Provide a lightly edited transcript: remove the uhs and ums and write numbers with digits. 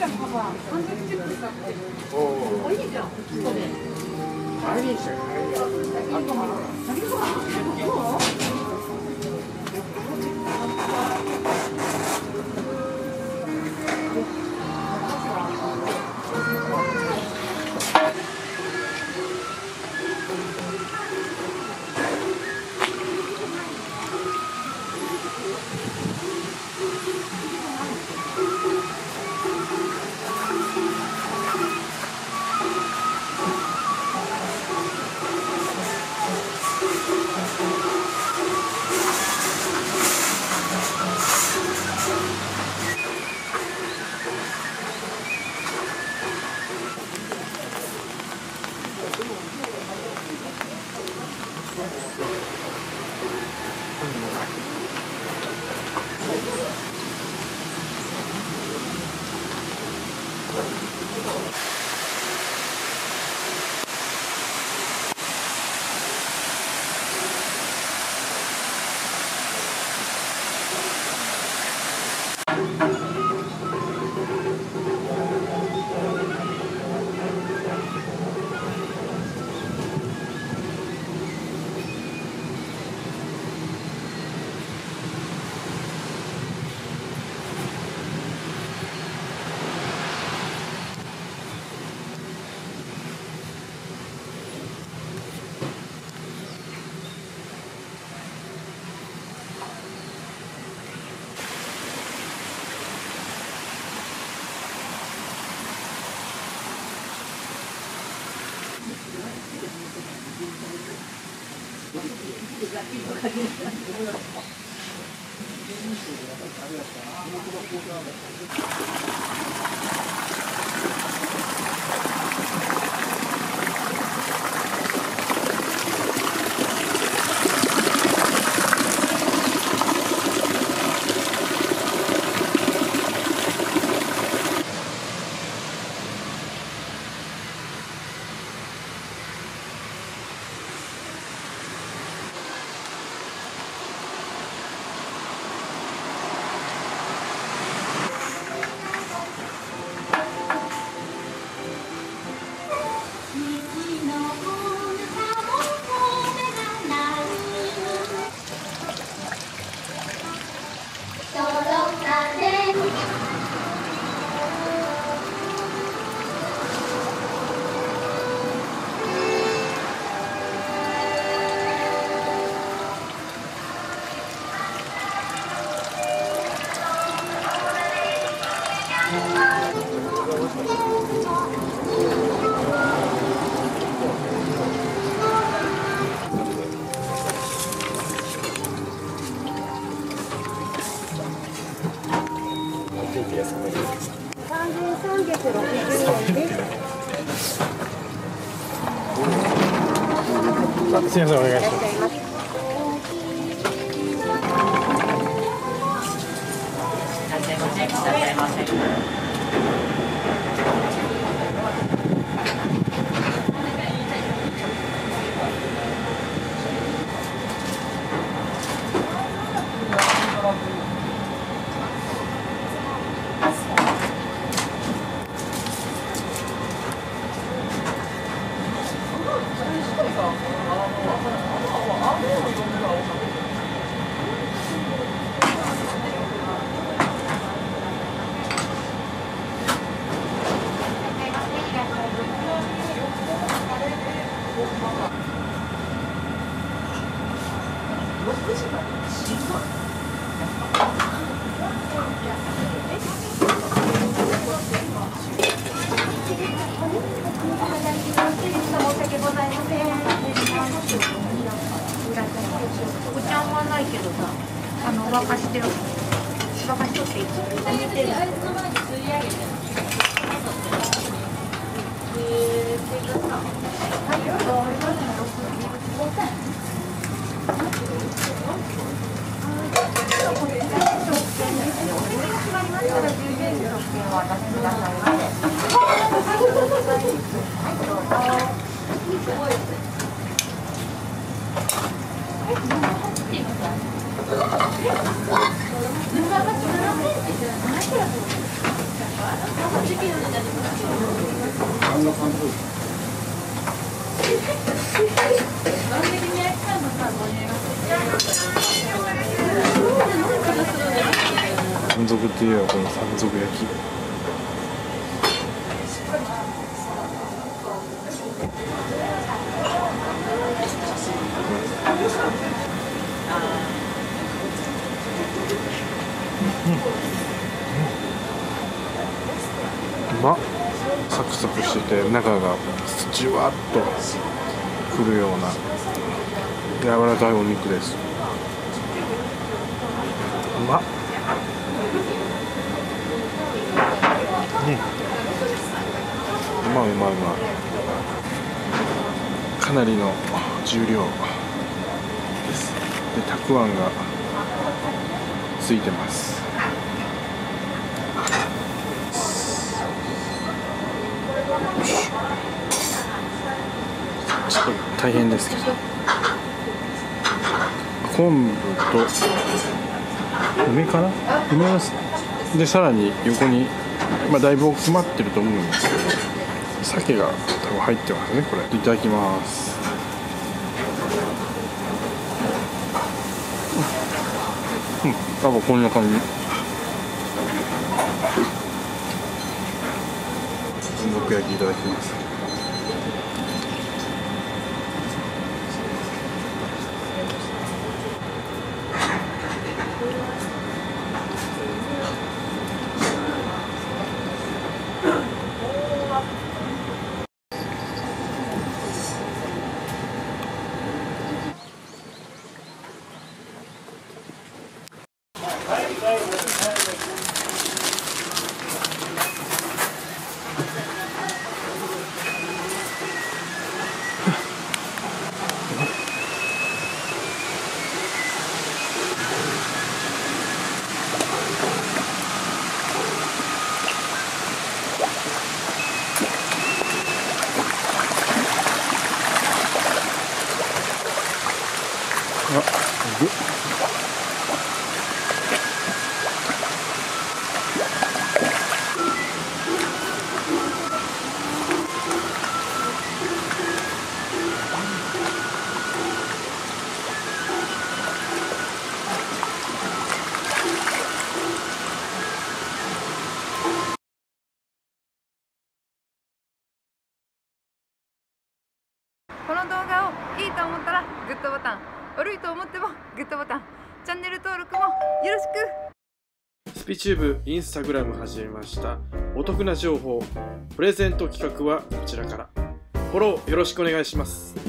ゃパパ、完全にチェックしたって。 おいいじゃん。ここで。 帰りにしよう。 先にご飯。 すみません、お願いします。 沸かしておっていい？ 山賊っていうのはこの山賊焼き。うまっ。サクサクしてて中がじわっとくるような柔らかいお肉です。うまっ。うまいうまいうまい。かなりの重量です。でたくあんがついてます。ちょっと大変ですけど、昆布と梅かな、梅でさらに横に、だいぶ詰まってると思うんですけど、鮭が多分入ってますね。これいただきます。多分こんな感じ。山賊焼きいただきます。 この動画をいいと思ったらグッドボタン、悪いと思ってもグッドボタン、チャンネル登録もよろしく。 スピチューブインスタグラム始めました。お得な情報、プレゼント企画はこちらから。フォローよろしくお願いします。